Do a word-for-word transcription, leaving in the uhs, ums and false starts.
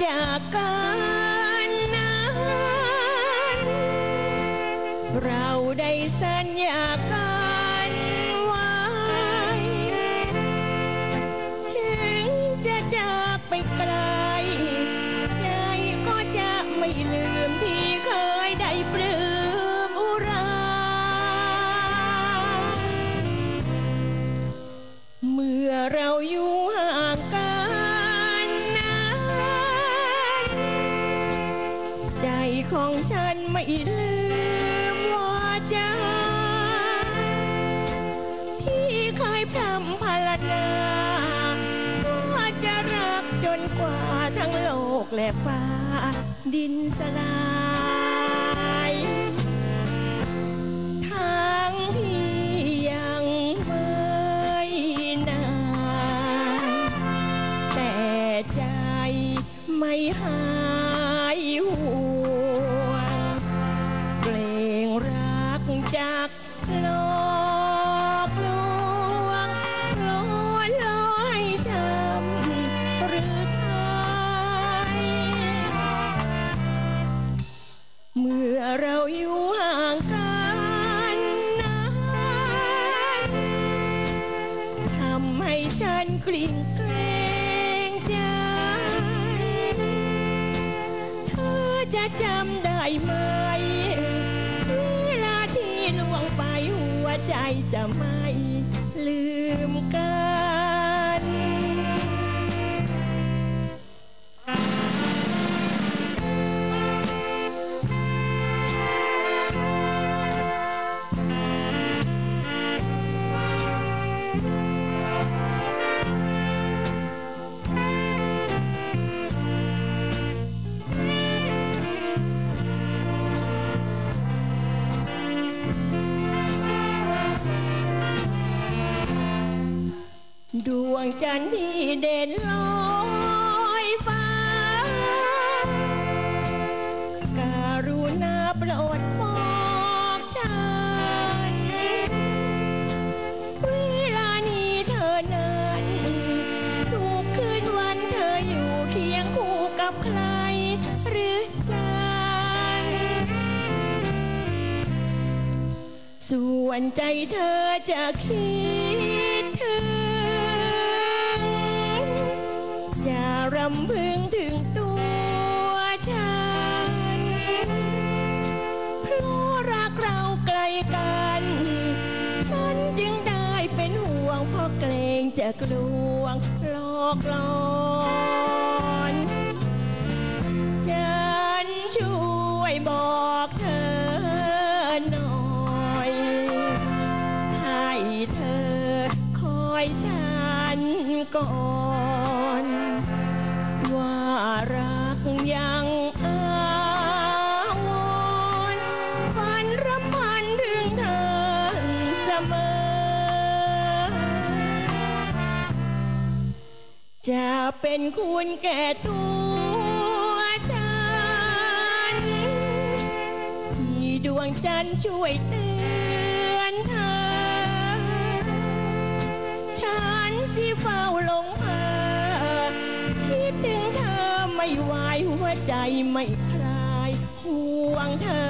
จากกันนั้นเราได้สัญญากันไว้ถึงจะจากไปไกลใจก็จะไม่ลืมที่เคยได้ปลื้มอุราเมื่อเราอยู่ห่างกันนั้นใจของฉันไม่ลืมว่าจะที่เคยพร่ำพรรณนาว่าจะรักจนกว่าทั้งโลกและฟ้าดินสลายทั้งที่ยังไม่นานแต่ใจไม่หายห่วงเกรงรักจากโลกลวงลอยลอยช้ำหรือไทยเมื่อเราอยู่ห่างกันนั้นทำให้ฉันกลิ้งเกรงใจเธอจะจำได้ไหมเวลาที่ล่วงไปหัวใจจะไม่ลืมกันดวงจันทร์ที่เด่นลอยฟ้าการุณาโปรดบอกฉันเวลานี้เธอนั้นทุกคืนวันเธออยู่เคียงคู่กับใครหรือจันส่วนใจเธอจะคิดถึงจะรำพึงถึงตัวฉันเพราะรักเราไกลกันฉันจึงได้เป็นห่วงเพราะเกรงจะกลวงหลอกหลอนฉันช่วยบอกเธอหน่อยให้เธอคอยฉันก่อนว่ารักยังอาวรณ์ฝันรำพันถึงเธอเสมอจะเป็นคุณแก่ตัวฉันที่ดวงจันทร์ช่วยเตือนเธอฉันสิเฝ้าหลงเพ้อคิดถึงเธอไม่ไหวหัวใจไม่คลายห่วงเธอ